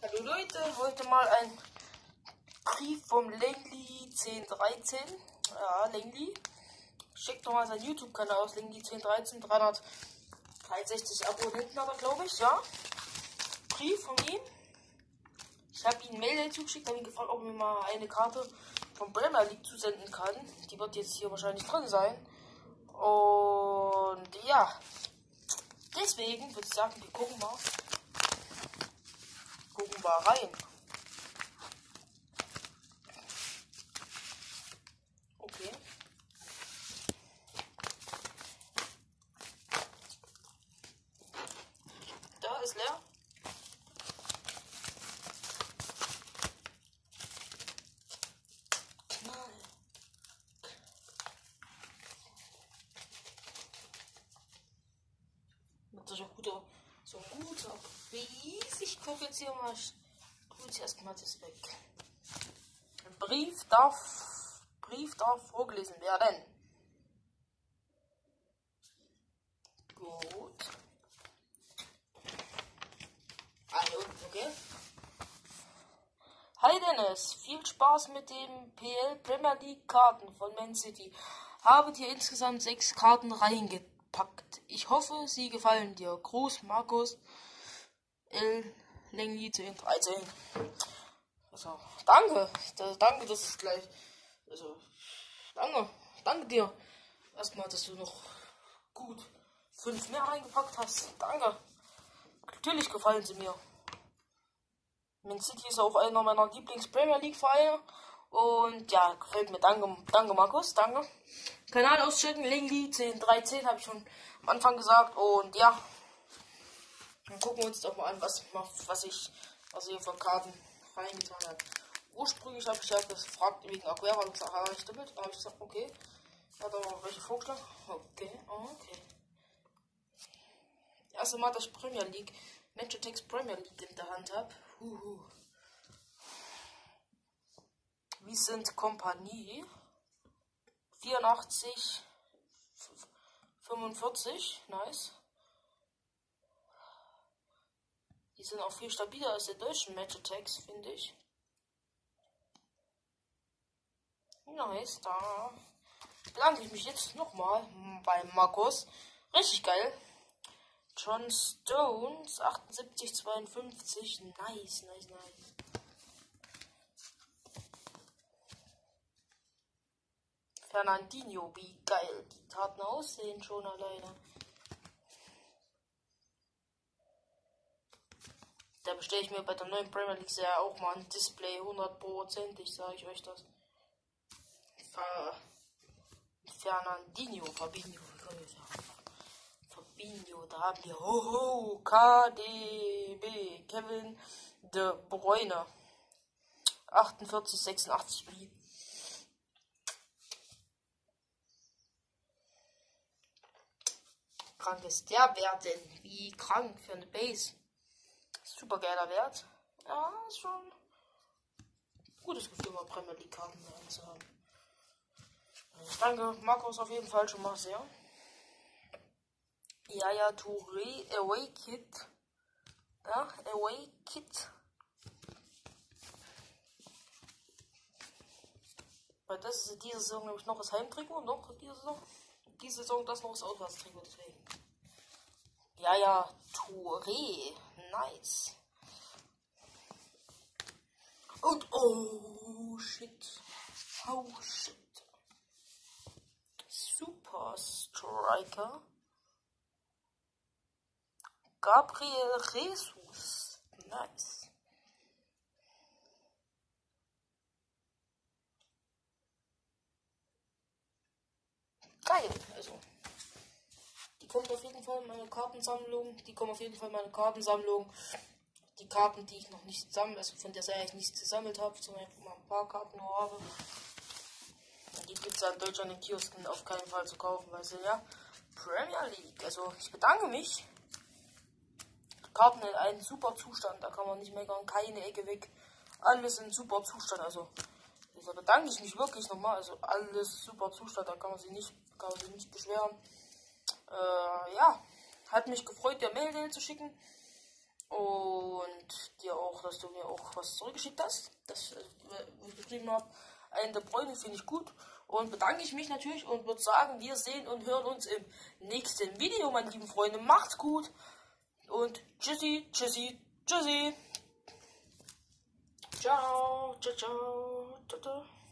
Hallo Leute, heute mal ein Brief vom Lengli 1013. Ja, Lengli. Schickt doch mal seinen YouTube-Kanal aus, Lengli 1013, 363 Abonnenten hat er, glaube ich, ja. Brief von ihm. Ich habe ihm Mail dazu geschickt, habe ihn gefragt, ob er mir mal eine Karte vom Premier League zusenden kann. Die wird jetzt hier wahrscheinlich drin sein. Und ja, deswegen würde ich sagen, wir gucken mal rein. Okay. Da ist leer. Knall. Mit so ein guter Brief. Ich gucke jetzt hier mal. Gut, erstmal das weg. Brief darf vorgelesen werden. Gut. Also, okay. Hi Dennis, viel Spaß mit dem PL Premier League Karten von Man City. Habe dir insgesamt 6 Karten reingepackt. Ich hoffe, sie gefallen dir. Gruß, Markus L. Lengli 1013. Also, danke. Danke, das ist gleich. Also, danke dir. Erstmal, dass du noch gut 5 mehr reingepackt hast. Danke. Natürlich gefallen sie mir. Man City ist auch einer meiner Lieblings-Premier League-Vereine. Und ja, gefällt mir. Danke Markus, danke. Kanal auschecken, Lengli 1013, habe ich schon am Anfang gesagt. Und ja, dann gucken wir uns doch mal an, was ich hier von Karten reingetan habe. Ursprünglich habe ich ja gefragt wegen Aguero, habe ich damit. Habe ich gesagt, okay. Hat er welche vorgeschlagen? Okay. Erste Mal, dass ich Premier League, Match-Attacks Premier League in der Hand habe. Wie sind Kompanie? 84, 45, nice. Die sind auch viel stabiler als die deutschen Match-Attacks, finde ich. Nice, da bedanke ich mich jetzt nochmal bei Markus. Richtig geil. John Stones, 78,52. Nice. Fernandinho, wie geil die Karten aussehen schon alleine. Da bestelle ich mir bei der neuen Premier League ja auch mal ein Display, 100%, sage ich euch das. Fabinho, da haben wir KDB, Kevin De Bruyne, 48,86 Spiel. Krank ist der Wert denn? Wie krank für eine Base. Super geiler Wert. Ja, ist schon ein gutes Gefühl, mal Premier League Karten zu haben. Ich danke Markus auf jeden Fall schon mal sehr. Ja, Touré, Away Kit. Ja, Away Kit. Weil das ist diese Saison nämlich noch das Heimtrikot, diese Saison das noch das Auswärtstrikot, deswegen. Ja, Touré. Nice. Und oh shit. Super Striker. Gabriel Jesus. Nice. Geil, also. Die kommt auf jeden Fall in meine Kartensammlung. Die Karten, die ich noch nicht zusammen, also von der Serie ich nicht gesammelt habe, sondern mal ein paar Karten nur habe. Die gibt es ja in Deutschland in Kiosken auf keinen Fall zu kaufen, weil sie ja Premier League. Also ich bedanke mich. Karten in einem super Zustand, da kann man nicht meckern, keine Ecke weg. Alles in super Zustand, also da bedanke ich mich wirklich nochmal. Also alles super Zustand, da kann man sich nicht beschweren. Ja, hat mich gefreut, dir Mail zu schicken und dir auch dass du mir auch was zurückgeschickt hast. Das, wo ich geschrieben habe, einen der Bräune finde ich gut. Und bedanke ich mich natürlich und würde sagen, wir sehen und hören uns im nächsten Video, meine lieben Freunde. Macht's gut und tschüssi, tschüssi, tschüssi. Ciao, ciao, ciao, ciao, ciao.